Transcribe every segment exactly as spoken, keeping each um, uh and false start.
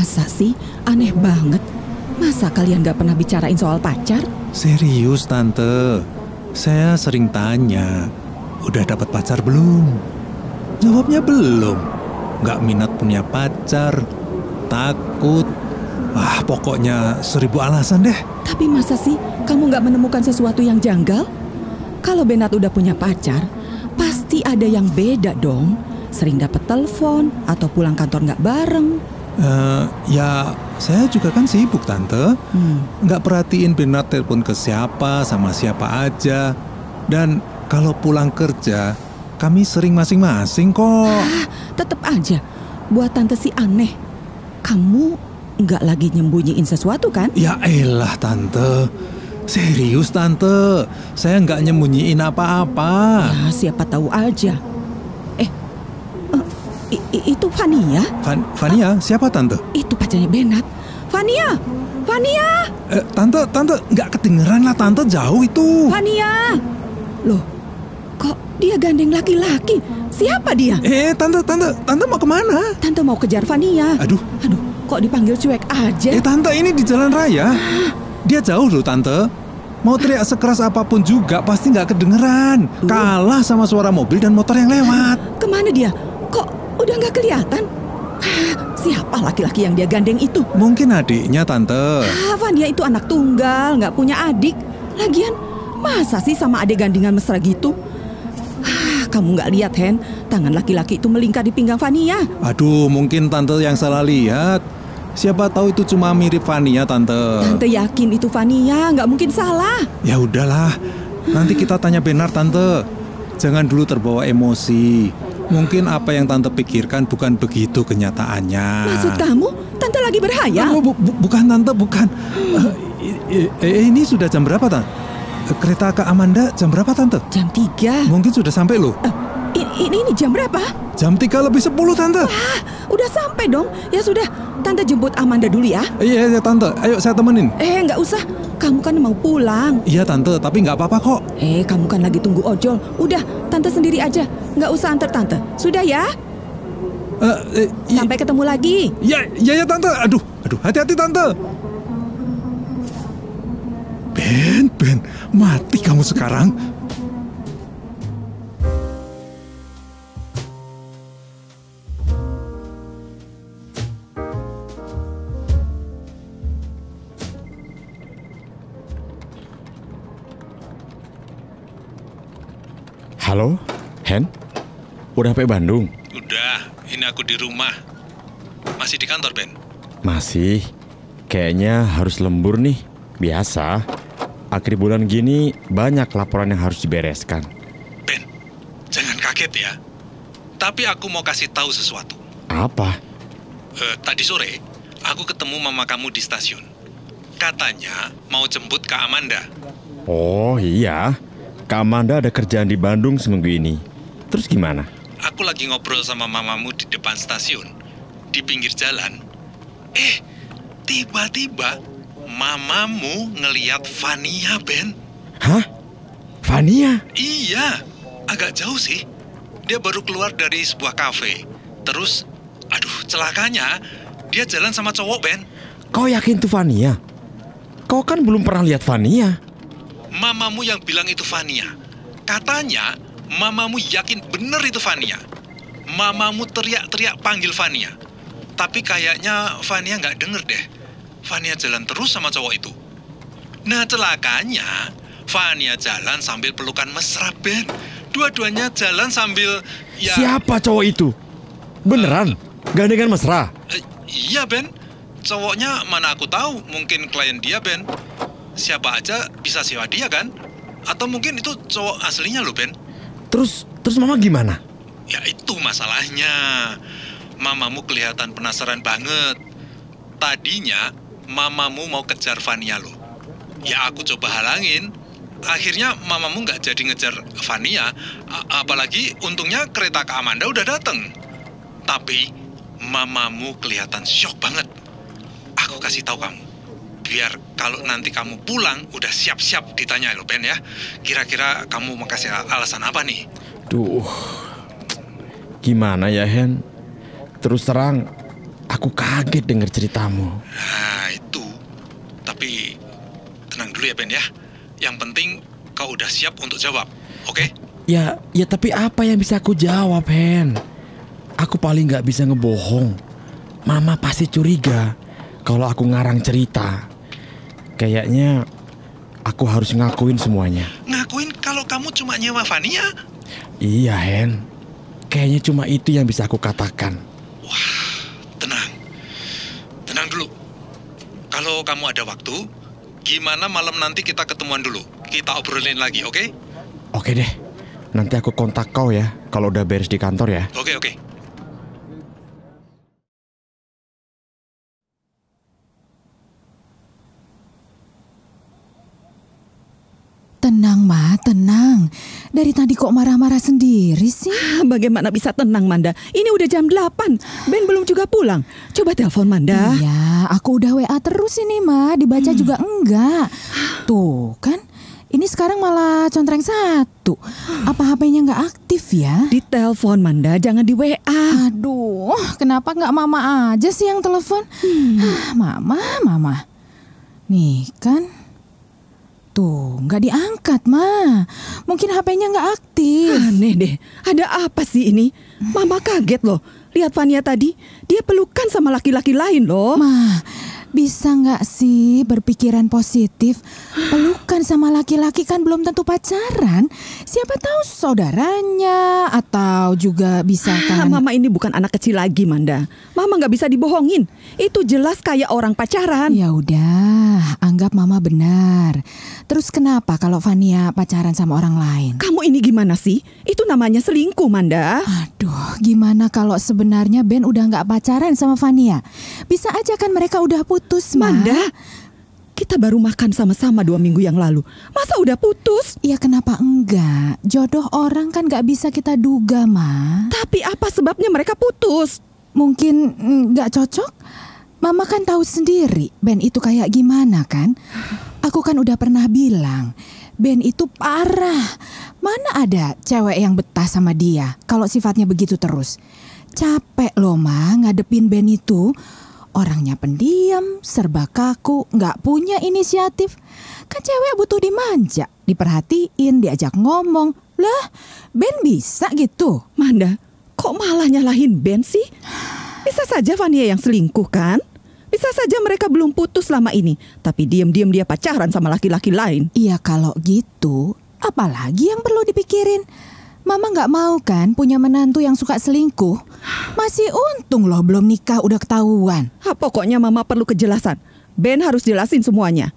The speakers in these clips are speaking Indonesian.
Masa sih? Aneh banget. Masa kalian gak pernah bicarain soal pacar? Serius Tante, saya sering tanya, udah dapat pacar belum? Jawabnya belum. Gak minat punya pacar, takut. Wah, pokoknya seribu alasan deh. Tapi masa sih kamu gak menemukan sesuatu yang janggal? Kalau Benat udah punya pacar, pasti ada yang beda dong. Sering dapat telepon atau pulang kantor gak bareng. Uh, ya, saya juga kan sibuk Tante. hmm. Nggak perhatiin Benat telepon ke siapa, sama siapa aja. Dan kalau pulang kerja, kami sering masing-masing kok. Ah, tetep aja, buat Tante sih aneh. Kamu nggak lagi nyembunyiin sesuatu kan? Ya elah Tante, serius Tante, saya nggak nyembunyiin apa-apa. Ya siapa tahu aja. I, i, itu Fania? Van, Fania? Siapa Tante? Itu pacarnya Benat. Fania! Fania! Eh, Tante, Tante, nggak kedengeran lah Tante, jauh itu. Fania! Loh, kok dia gandeng laki-laki? Siapa dia? Eh, Tante, Tante, Tante mau kemana? Tante mau kejar Fania. Aduh. Aduh, kok dipanggil cuek aja? Eh, Tante, ini di jalan raya. Dia jauh loh Tante. Mau teriak sekeras apapun juga pasti nggak kedengeran. Duh. Kalah sama suara mobil dan motor yang lewat. Kemana dia? Kok udah nggak kelihatan? Siapa laki-laki yang dia gandeng itu? Mungkin adiknya Tante. Ah, Fania itu anak tunggal, nggak punya adik. Lagian, masa sih sama adik gandengan mesra gitu? Ah, kamu nggak lihat, Hen? Tangan laki-laki itu melingkar di pinggang Fania. Aduh, mungkin Tante yang salah lihat. Siapa tahu itu cuma mirip Fania, Tante. Tante yakin itu Fania, nggak mungkin salah. Ya udahlah, nanti kita tanya benar, Tante. Jangan dulu terbawa emosi. Mungkin apa yang Tante pikirkan bukan begitu kenyataannya. Maksud kamu, Tante lagi berhayal? Oh, bu, bu, bukan Tante, bukan. Hmm. Uh, eh, ini sudah jam berapa, Tante? Kereta ke Amanda jam berapa, Tante? Jam tiga. Mungkin sudah sampai loh. Uh, ini, ini jam berapa? Jam tiga lebih sepuluh, Tante. Wah, udah sampai dong. Ya sudah, Tante jemput Amanda dulu ya. Iya, iya, Tante. Ayo saya temenin. Eh, nggak usah. Kamu kan mau pulang. Iya, Tante. Tapi nggak apa-apa kok. Eh, kamu kan lagi tunggu ojol. Udah, Tante sendiri aja. Nggak usah antar Tante. Sudah ya? Uh, eh, Sampai ketemu lagi. Ya, ya, ya, Tante. Aduh, aduh, hati-hati, Tante. Ben, Ben, mati kamu sekarang. Halo, Hen? Udah sampai Bandung? Udah, ini aku di rumah. Masih di kantor, Ben? Masih. Kayaknya harus lembur nih. Biasa. Akhir bulan gini banyak laporan yang harus dibereskan. Ben, jangan kaget ya. Tapi aku mau kasih tahu sesuatu. Apa? Uh, tadi sore, aku ketemu mama kamu di stasiun. Katanya mau jemput Kak Amanda. Oh iya. Kak Amanda ada kerjaan di Bandung seminggu ini. Terus gimana? Aku lagi ngobrol sama mamamu di depan stasiun. Di pinggir jalan. Eh, tiba-tiba mamamu ngeliat Fania, Ben. Hah? Fania? Iya, agak jauh sih. Dia baru keluar dari sebuah kafe. Terus, aduh celakanya, dia jalan sama cowok, Ben. Kau yakin itu Fania? Kau kan belum pernah lihat Fania. Mamamu yang bilang itu Fania. Katanya, mamamu yakin bener itu Fania. Mamamu teriak-teriak panggil Fania. Tapi kayaknya Fania nggak denger deh. Fania jalan terus sama cowok itu. Nah celakanya, Fania jalan sambil pelukan mesra, Ben. Dua-duanya jalan sambil ya... Siapa cowok itu? Beneran? Uh, gandengan mesra? Uh, iya, Ben. Cowoknya mana aku tahu, mungkin klien dia, Ben. Siapa aja bisa sewa dia kan? Atau mungkin itu cowok aslinya loh, Ben. Terus, terus mama gimana? Ya itu masalahnya. Mamamu kelihatan penasaran banget. Tadinya mamamu mau kejar Fania loh. Ya aku coba halangin. Akhirnya mamamu nggak jadi ngejar Fania. A- apalagi untungnya kereta Kak Amanda udah dateng. Tapi mamamu kelihatan syok banget. Aku kasih tahu kamu. Biar kalau nanti kamu pulang udah siap-siap ditanya loh, Ben ya. Kira-kira kamu mau kasih alasan apa nih? Duh, gimana ya, Hen? Terus terang, aku Aku kaget dengar ceritamu. Nah itu. Tapi tenang dulu ya Ben ya. Yang penting kau udah siap untuk jawab, oke? Ya, ya tapi apa yang bisa aku jawab, Hen? Aku paling gak bisa ngebohong. Mama pasti curiga kalau aku ngarang cerita. Kayaknya aku harus ngakuin semuanya. Ngakuin kalau kamu cuma nyewa Fania? Iya, Hen. Kayaknya cuma itu yang bisa aku katakan. Wah, tenang. Tenang dulu. Kalau kamu ada waktu, gimana malam nanti kita ketemuan dulu? Kita obrolin lagi, oke? Oke deh. Nanti aku kontak kau ya kalau udah beres di kantor ya. Oke, oke. Tenang, Ma, tenang. Dari tadi kok marah-marah sendiri sih? Bagaimana bisa tenang, Manda? Ini udah jam delapan. Ben belum juga pulang. Coba telepon Manda. Iya, aku udah W A terus ini, Ma. Dibaca hmm. juga enggak. Tuh, kan? Ini sekarang malah contreng satu. Apa H P-nya nggak aktif ya? Ditelepon, Manda, jangan di W A. Aduh, kenapa nggak Mama aja sih yang telepon? Hmm. Mama, Mama. Nih, kan? Tuh, nggak diangkat, Ma. Mungkin H P-nya nggak aktif. Aneh deh, ada apa sih ini? Mama kaget loh. Lihat Fania tadi, dia pelukan sama laki-laki lain loh. Ma, bisa nggak sih berpikiran positif? Pelukan sama laki-laki kan belum tentu pacaran. Siapa tahu saudaranya atau juga bisa kan. Ah, Mama ini bukan anak kecil lagi, Manda. Mama nggak bisa dibohongin. Itu jelas kayak orang pacaran. Ya udah, anggap Mama benar. Terus kenapa kalau Fania pacaran sama orang lain? Kamu ini gimana sih? Itu namanya selingkuh, Manda. Aduh, gimana kalau sebenarnya Ben udah nggak pacaran sama Fania? Bisa aja kan mereka udah putus, Ma. Manda, kita baru makan sama-sama dua minggu yang lalu. Masa udah putus? Ya kenapa enggak? Jodoh orang kan nggak bisa kita duga, Ma. Tapi apa sebabnya mereka putus? Mungkin nggak cocok? Mama kan tahu sendiri Ben itu kayak gimana kan? Aku kan udah pernah bilang, Ben itu parah. Mana ada cewek yang betah sama dia kalau sifatnya begitu terus. Capek loh, Ma, ngadepin Ben itu. Orangnya pendiam, serba kaku, nggak punya inisiatif. Kan cewek butuh dimanja, diperhatiin, diajak ngomong. Lah, Ben bisa gitu. Manda, kok malah nyalahin Ben sih? Bisa saja Fania yang selingkuh kan? Bisa saja mereka belum putus selama ini, tapi diam-diam dia pacaran sama laki-laki lain. Iya, kalau gitu, apalagi yang perlu dipikirin? Mama nggak mau kan punya menantu yang suka selingkuh? Masih untung loh belum nikah udah ketahuan. Ha, pokoknya Mama perlu kejelasan. Ben harus jelasin semuanya.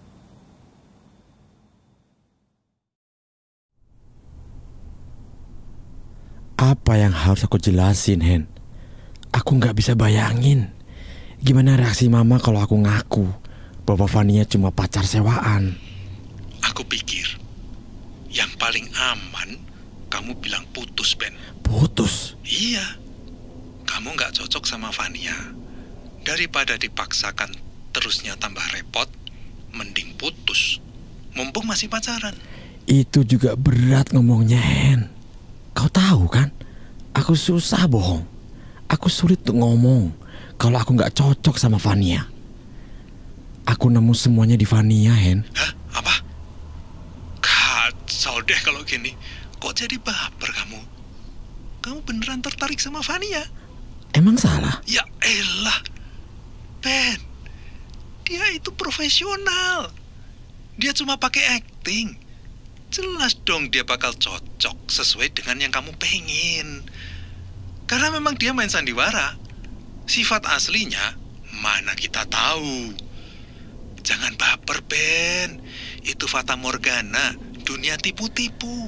Apa yang harus aku jelasin, Hen? Aku nggak bisa bayangin gimana reaksi Mama kalau aku ngaku bahwa Fania cuma pacar sewaan. Aku pikir yang paling aman kamu bilang putus, Ben. Putus? Iya. Kamu nggak cocok sama Fania. Daripada dipaksakan terusnya tambah repot, mending putus. Mumpung masih pacaran. Itu juga berat ngomongnya, Hen. Kau tahu kan, aku susah bohong. Aku sulit untuk ngomong kalau aku nggak cocok sama Fania. Aku nemu semuanya di Fania, Hen. Hah? Apa? Kacau deh kalau gini. Kok jadi baper kamu? Kamu beneran tertarik sama Fania? Emang salah? Ya elah, Ben. Dia itu profesional. Dia cuma pakai acting. Jelas dong dia bakal cocok sesuai dengan yang kamu pengen. Karena memang dia main sandiwara. Sifat aslinya mana kita tahu. Jangan baper, Ben. Itu fata morgana, dunia tipu-tipu.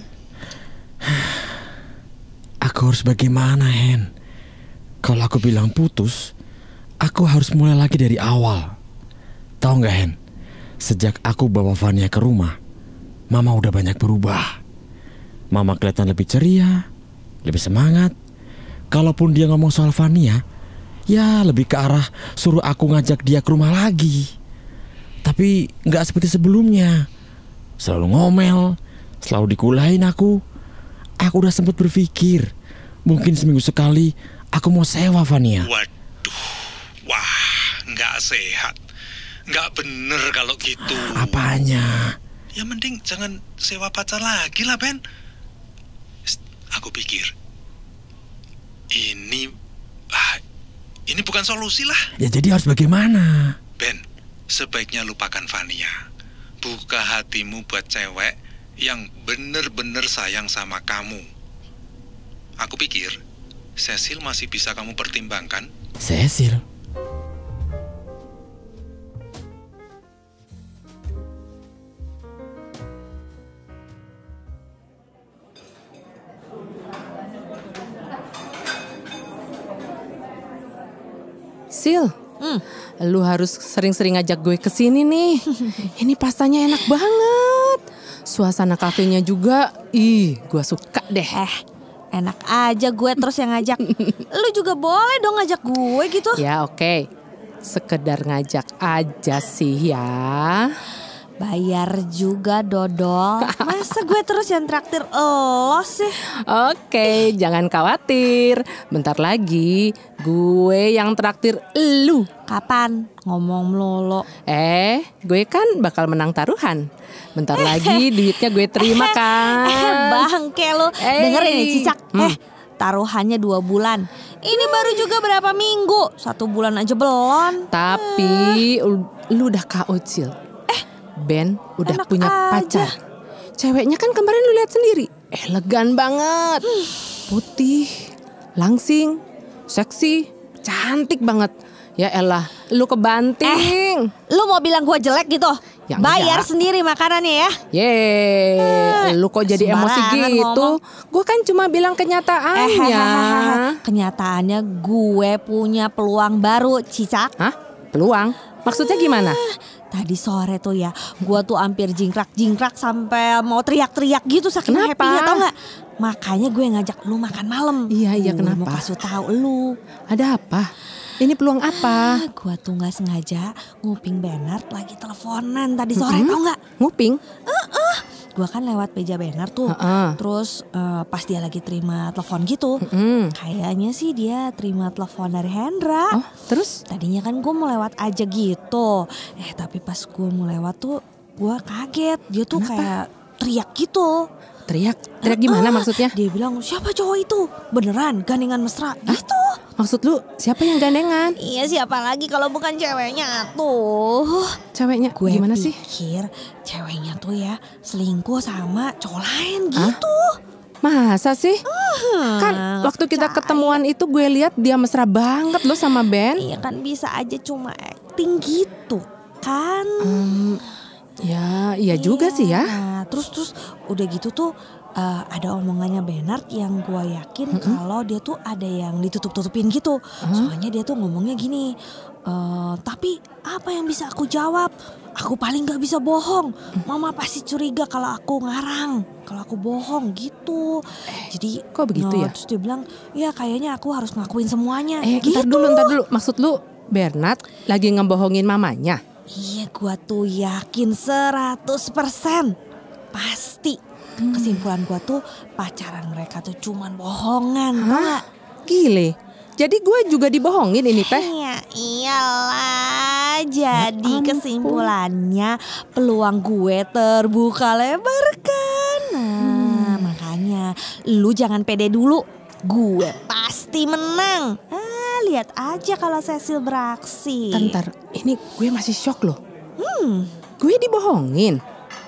Aku harus bagaimana, Hen? Kalau aku bilang putus, aku harus mulai lagi dari awal. Tahu nggak, Hen? Sejak aku bawa Fania ke rumah, Mama udah banyak berubah. Mama kelihatan lebih ceria, lebih semangat. Kalaupun dia ngomong soal Fania, ya lebih ke arah suruh aku ngajak dia ke rumah lagi. Tapi nggak seperti sebelumnya. Selalu ngomel, selalu dikulahin aku. Aku udah sempat berpikir, mungkin seminggu sekali aku mau sewa Fania. Waduh, nggak sehat. Nggak bener kalau gitu. Apanya? Ya mending jangan sewa pacar lagi lah, Ben. Aku pikir ini ah, ini bukan solusi lah. Ya jadi harus bagaimana? Ben, sebaiknya lupakan Vania. Buka hatimu buat cewek yang bener-bener sayang sama kamu. Aku pikir Cecil masih bisa kamu pertimbangkan. Cecil? Sil, hmm. lu harus sering-sering ngajak gue ke sini nih. Ini pastanya enak banget. Suasana kafenya juga, ih, gue suka deh. Eh, enak aja gue terus yang ngajak. Lu juga boleh dong ngajak gue gitu. Ya oke, okay. Sekedar ngajak aja sih ya. Bayar juga dodol. Masa gue terus yang traktir lo sih? Oke, jangan khawatir. Bentar lagi gue yang traktir lu. Kapan? Ngomong melulu. Eh, gue kan bakal menang taruhan. Bentar lagi duitnya gue terima kan. Bangke lu. Denger ini Cicak. Hmm. Eh, taruhannya dua bulan. Ini baru juga berapa minggu? Satu bulan aja belum. Tapi lu udah K O Cil. Ben udah Enak punya aja. pacar. Ceweknya kan kemarin lu lihat sendiri. Elegan banget. Putih, langsing, seksi, cantik banget. Ya elah, lu kebanting. Eh, lu mau bilang gue jelek gitu? Ya bayar enggak. sendiri makanannya ya. Yeay, lu kok jadi emosi sembarangan gitu? Gue kan cuma bilang Eh, kenyataannya. kenyataannya gue punya peluang baru, Cicak. Hah? Peluang? Maksudnya gimana? Tadi sore tuh ya, gue tuh hampir jingkrak-jingkrak sampai mau teriak-teriak gitu saking Kenapa? happy-nya, tau gak? Makanya gue ngajak lu makan malam. Iya, iya, Gue kenapa? mau kasih tahu lu. Ada apa? Ini peluang apa? Ah, gue tuh gak sengaja nguping Bernard lagi teleponan tadi sore, Mm-mm. tau gak? Nguping? Gue kan lewat meja Bernard tuh. Uh-uh. Terus eh, pas dia lagi terima telepon gitu, Mm. kayaknya sih dia terima telepon dari Hendra. Oh, terus? Tadinya kan gue mau lewat aja gitu. Eh tapi pas gue mau lewat tuh gue kaget. Dia tuh Kenapa? kayak teriak gitu. Teriak? Teriak gimana Ah, maksudnya? Dia bilang siapa cowok itu? Beneran gandengan mesra gitu. Maksud lu siapa yang gandengan? Iya siapa lagi kalau bukan ceweknya tuh. Ceweknya Gue gimana sih? pikir ceweknya tuh ya selingkuh sama cowok lain Hah? gitu. Masa sih? Hmm, Kan nggak waktu kita percaya. ketemuan itu gue lihat dia mesra banget loh sama Ben. Iya kan bisa aja cuma acting gitu kan. Hmm, ya, iya juga sih ya. Nah, terus terus udah gitu tuh eh, ada omongannya Bernard yang gue yakin kalau dia tuh ada yang ditutup-tutupin gitu. Soalnya dia tuh ngomongnya gini, eh, tapi apa yang bisa aku jawab? Aku paling gak bisa bohong. Mama pasti curiga kalau aku ngarang, kalau aku bohong gitu. Jadi kok begitu nah, ya? Terus dia bilang, ya kayaknya aku harus ngakuin semuanya. Eh, gitu. ntar dulu, ntar dulu. Maksud lu Bernard lagi ngebohongin mamanya? Iya gua tuh yakin seratus persen pasti. Kesimpulan gua tuh pacaran mereka tuh cuman bohongan. Tau gak? Gile. Jadi gue juga dibohongin ini teh. Iya iyalah. Jadi ampun. kesimpulannya peluang gue terbuka lebar kan. Nah makanya lu jangan pede dulu. Gue pasti menang. Ah, lihat aja kalau Cecil beraksi. Bentar, ini gue masih shock loh. Hmm. Gue dibohongin.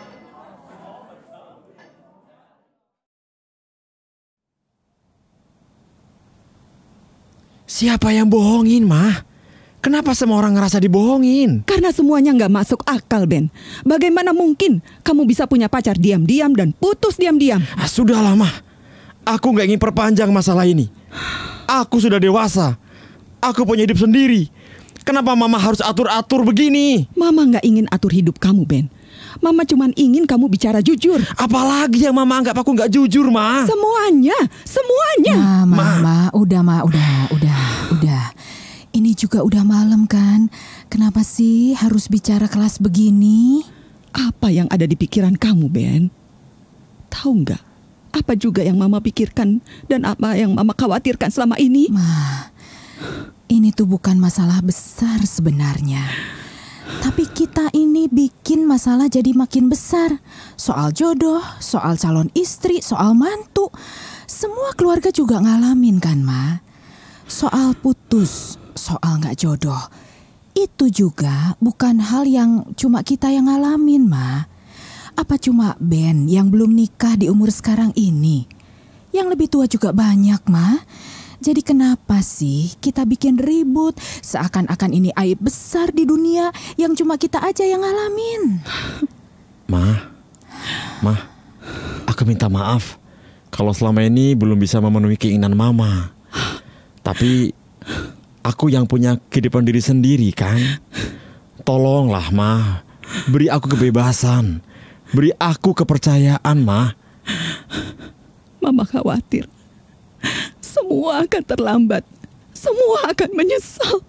Siapa yang bohongin, Mah? Kenapa semua orang ngerasa dibohongin? Karena semuanya nggak masuk akal, Ben. Bagaimana mungkin kamu bisa punya pacar diam-diam dan putus diam-diam? Ah, sudahlah, Mah. Aku nggak ingin perpanjang masalah ini. Aku sudah dewasa. Aku punya hidup sendiri. Kenapa Mama harus atur-atur begini? Mama nggak ingin atur hidup kamu, Ben. Mama cuman ingin kamu bicara jujur. Apalagi yang Mama anggap aku nggak jujur, Ma? Semuanya, semuanya. Ma, ma, Ma. ma, udah ma, udah, udah, udah. Ini juga udah malam kan? Kenapa sih harus bicara kelas begini? Apa yang ada di pikiran kamu, Ben? Tahu nggak? Apa juga yang Mama pikirkan dan apa yang Mama khawatirkan selama ini? Ma, ini tuh bukan masalah besar sebenarnya. Tapi kita ini bikin masalah jadi makin besar. Soal jodoh, soal calon istri, soal mantu. Semua keluarga juga ngalamin kan, Ma? Soal putus, soal gak jodoh. Itu juga bukan hal yang cuma kita yang ngalamin, Ma. Apa cuma Ben yang belum nikah di umur sekarang ini? Yang lebih tua juga banyak, Ma. Jadi kenapa sih kita bikin ribut seakan-akan ini aib besar di dunia yang cuma kita aja yang ngalamin? Ma, Ma, aku minta maaf kalau selama ini belum bisa memenuhi keinginan Mama. Tapi aku yang punya kehidupan diri sendiri kan. Tolonglah, Ma, beri aku kebebasan, beri aku kepercayaan, Ma. Mama khawatir. Semua akan terlambat. Semua akan menyesal.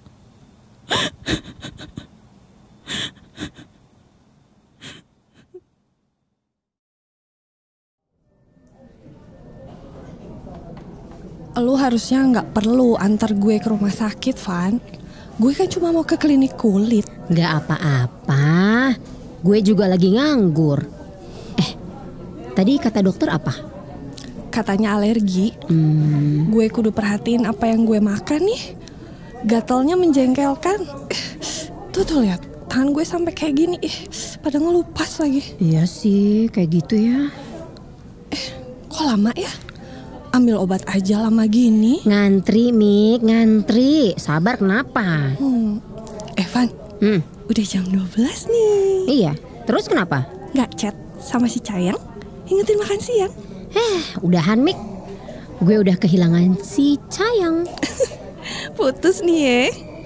Lu harusnya nggak perlu antar gue ke rumah sakit, Van. Gue kan cuma mau ke klinik kulit. Nggak apa-apa. Gue juga lagi nganggur. Eh, tadi kata dokter apa? Katanya alergi. Hmm. Gue kudu perhatiin apa yang gue makan nih. Gatalnya menjengkelkan. Eh, tuh tuh lihat, tangan gue sampai kayak gini. Ih, pada ngelupas lagi. Iya sih, kayak gitu ya. Eh, kok lama ya? Ambil obat aja lama gini. Ngantri, Mik, ngantri. Sabar kenapa? Hmm. Eh, Van, Hmm. udah jam dua belas nih. Iya, terus kenapa? Nggak chat sama si Cayang? Ingetin makan siang. Eh, udahan, Mik. Gue udah kehilangan si Cayang. Putus nih ya.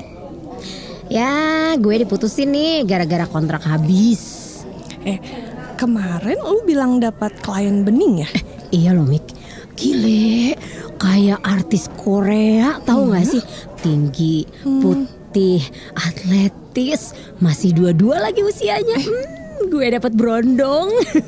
Ya, gue diputusin nih gara-gara kontrak habis. Eh, kemarin lu bilang dapat klien bening ya? Eh, iya loh, Mik. Gile, kayak artis Korea, tahu nggak sih? Tinggi, putih, atletis, masih dua-dua lagi usianya. Hmm, gue dapat berondong.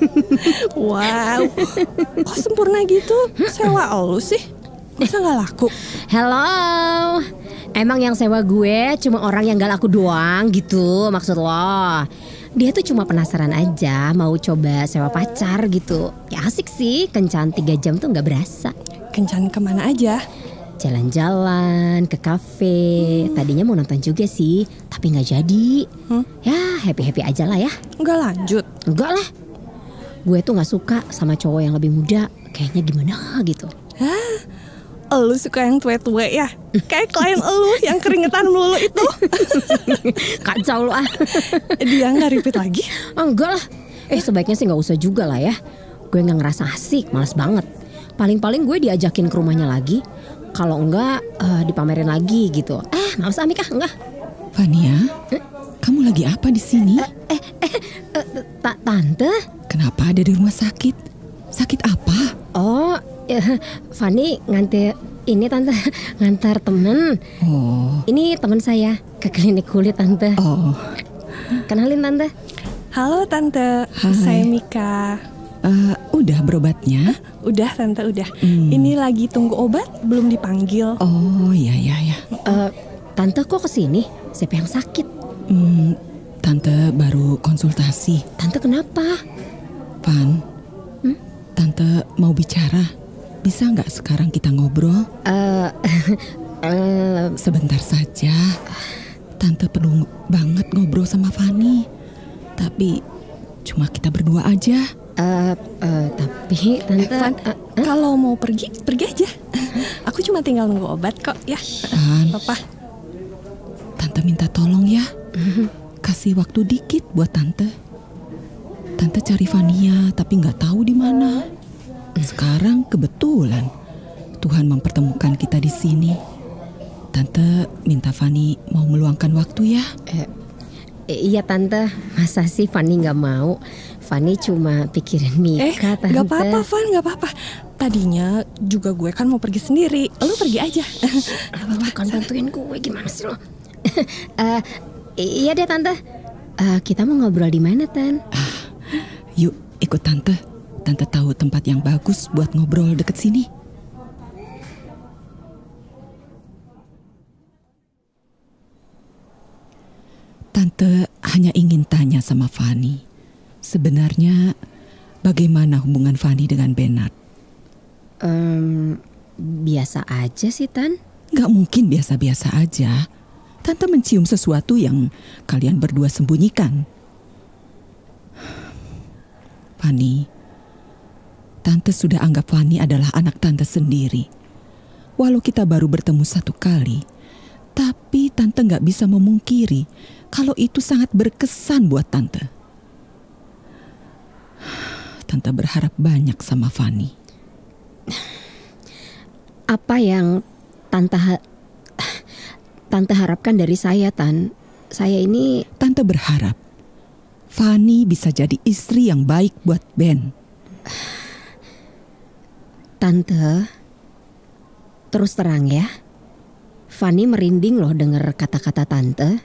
Wow, kok sempurna gitu? Sewa lu sih? Masa nggak laku? Hello, emang yang sewa gue cuma orang yang gak laku doang gitu maksud lo? Dia tuh cuma penasaran aja mau coba sewa pacar gitu. Ya asik sih, kencan tiga jam tuh gak berasa. Kencan kemana aja? Jalan-jalan, ke kafe. Tadinya mau nonton juga sih, tapi gak jadi. Hmm? Ya happy-happy aja lah ya. Nggak lanjut? Enggak lah. Gue tuh gak suka sama cowok yang lebih muda. Kayaknya gimana gitu. Hah? Lu suka yang tua-tua ya? Kayak klien lu yang keringetan melulu itu. Kacau lu ah. Dia nggak repeat lagi? Oh, enggak lah. Eh sebaiknya sih gak usah juga lah ya. Gue gak ngerasa asik, malas banget. Paling-paling gue diajakin ke rumahnya lagi. Kalau enggak uh, dipamerin lagi gitu. Eh males ah Mika, enggak. Fania, Eh? kamu lagi apa di sini? Eh, eh, eh, ta- tante? Kenapa ada di rumah sakit? Sakit apa? Oh, eh, Fani nganter ini tante, ngantar temen. Oh, Ini teman saya ke klinik kulit tante. oh, Kenalin tante. Halo tante, Hai. saya Mika. eh, udah berobatnya? Udah tante udah. Hmm. Ini lagi tunggu obat, belum dipanggil. Oh, ya, ya, ya. Eh, tante kok kesini? Siapa yang sakit? Hmm, Tante baru konsultasi. Tante kenapa? Van, Tante mau bicara. Bisa nggak sekarang kita ngobrol? Eh, eh, Sebentar saja. Tante perlu banget ngobrol sama Fani. Tapi cuma kita berdua aja. eh, eh, tapi tante. Van, eh, kalau mau pergi, pergi aja. Aku cuma tinggal nunggu obat kok ya. Van, Papa. Tante minta tolong ya. Kasih waktu dikit buat Tante. Tante cari Fania tapi nggak tahu di mana. Sekarang kebetulan Tuhan mempertemukan kita di sini. Tante minta Fani mau meluangkan waktu ya. Eh, iya tante, masa sih Fani nggak mau? Fani cuma pikirin Eh, Mika tante. nggak apa-apa Van, nggak apa-apa. Tadinya juga gue kan mau pergi sendiri. Lu pergi aja. Bukan bantuin gue, gimana sih lo? Eh, iya deh tante. Eh, kita mau ngobrol di mana Tan? Yuk ikut Tante. Tante tahu tempat yang bagus buat ngobrol deket sini. sama Fanny. Sebenarnya bagaimana hubungan Fanny dengan Bernard? Em, biasa aja sih, Tan. Gak mungkin biasa-biasa aja. Tante mencium sesuatu yang kalian berdua sembunyikan. Fanny, Tante sudah anggap Fanny adalah anak Tante sendiri. Walau kita baru bertemu satu kali, tapi Tante gak bisa memungkiri kalau itu sangat berkesan buat Tante. Tante berharap banyak sama Fanny. Apa yang Tante ha- Tante harapkan dari saya, Tan? Saya ini... Tante berharap Fanny bisa jadi istri yang baik buat Ben. Tante, terus terang ya, Fanny merinding loh dengar kata-kata Tante.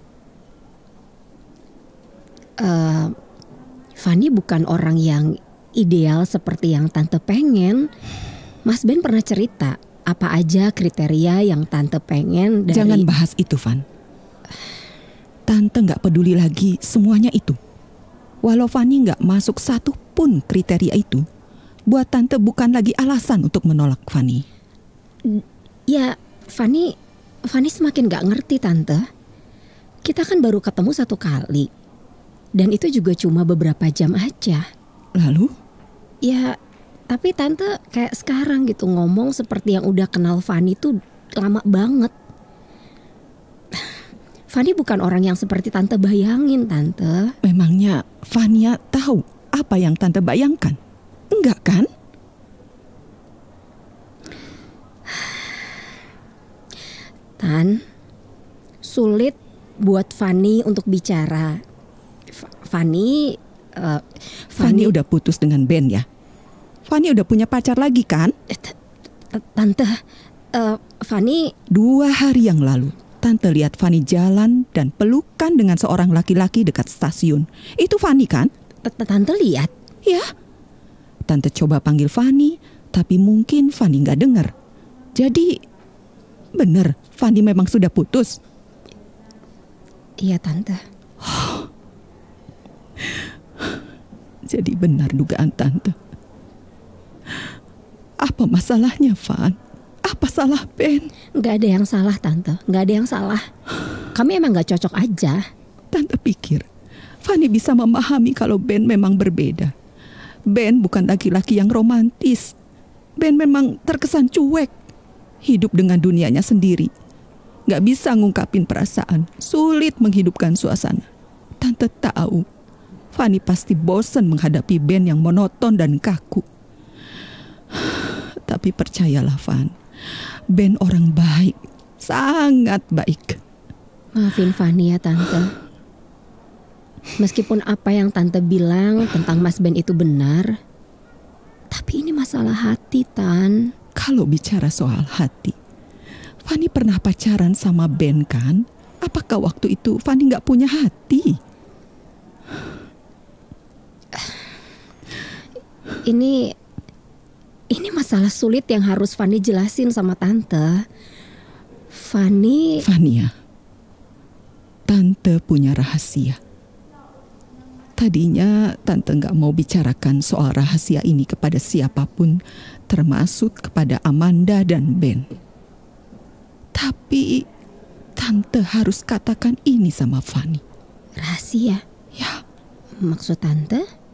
Uh, Fanny bukan orang yang ideal seperti yang Tante pengen. Mas Ben pernah cerita apa aja kriteria yang Tante pengen dari... Jangan bahas itu, Van. Tante gak peduli lagi semuanya itu. Walau Fanny gak masuk satu pun kriteria itu, buat Tante bukan lagi alasan untuk menolak Fanny. Ya, Fanny, Fanny semakin gak ngerti, Tante. Kita kan baru ketemu satu kali. Dan itu juga cuma beberapa jam aja. Lalu? Ya, tapi Tante kayak sekarang gitu ngomong seperti yang udah kenal Fanny tuh lama banget. Fanny bukan orang yang seperti Tante bayangin, Tante. Memangnya Fanny tahu apa yang Tante bayangkan? Enggak kan? Tan, sulit buat Fanny untuk bicara. F- Fanny, uh, Fanny udah putus dengan Ben ya? Fanny udah punya pacar lagi kan? Tante, uh, Fanny... Dua hari yang lalu, Tante lihat Fanny jalan dan pelukan dengan seorang laki-laki dekat stasiun. Itu Fanny kan? Tante lihat? Ya. Tante coba panggil Fanny, tapi mungkin Fanny gak dengar. Jadi, bener Fanny memang sudah putus? Iya, Tante. Jadi benar dugaan Tante. Apa masalahnya, Van? Apa salah Ben? Gak ada yang salah, Tante. Gak ada yang salah. Kami emang gak cocok aja. Tante pikir Fanny bisa memahami kalau Ben memang berbeda. Ben bukan laki-laki yang romantis. Ben memang terkesan cuek. Hidup dengan dunianya sendiri. Gak bisa ngungkapin perasaan. Sulit menghidupkan suasana. Tante tahu Fanny pasti bosan menghadapi Ben yang monoton dan kaku. Tapi percayalah, Van, Ben orang baik, sangat baik. Maafin Fanny ya, Tante. Meskipun apa yang Tante bilang tentang Mas Ben itu benar, tapi ini masalah hati, Tan. Kalau bicara soal hati, Fanny pernah pacaran sama Ben kan? Apakah waktu itu Fanny gak punya hati? Ini ini masalah sulit yang harus Fanny jelasin sama Tante. Fanny... Fanny ya, Tante punya rahasia. Tadinya Tante gak mau bicarakan soal rahasia ini kepada siapapun, termasuk kepada Amanda dan Ben. Tapi Tante harus katakan ini sama Fanny. Rahasia? Ya. Maksud Tante?